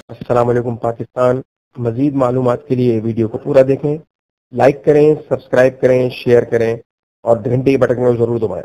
अस्सलाम वालेकुम पाकिस्तान। मजीद मालूमात के लिए वीडियो को पूरा देखें, लाइक करें, सब्सक्राइब करें, शेयर करें और घंटे के बटन को जरूर दबाएं।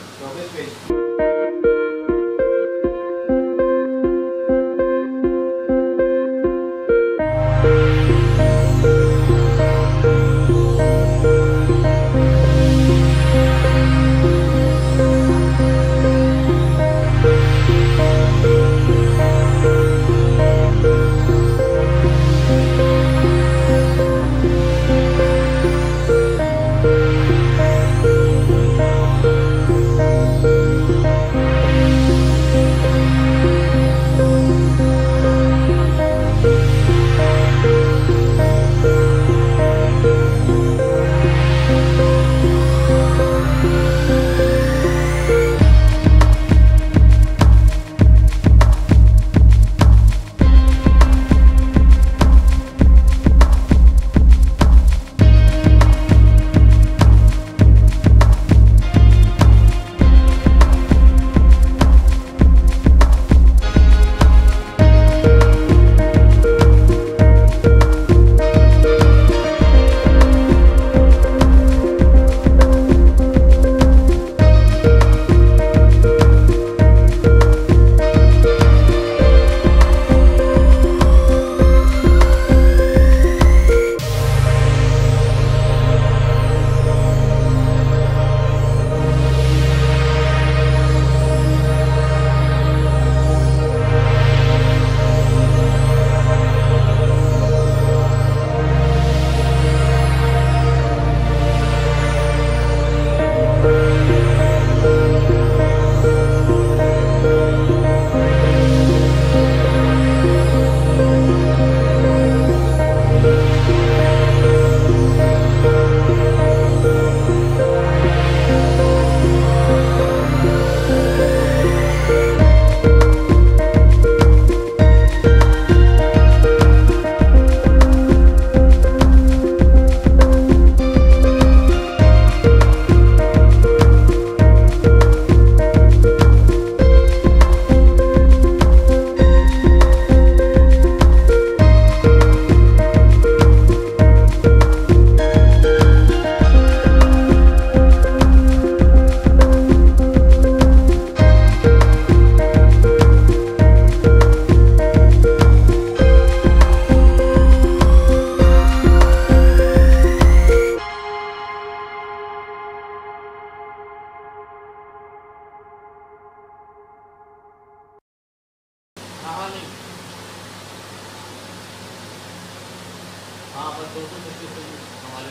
हाँ बस 200 हमारे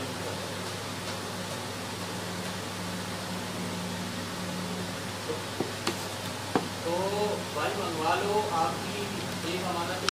तो भाई मंगवा लो। आपकी एक अमानत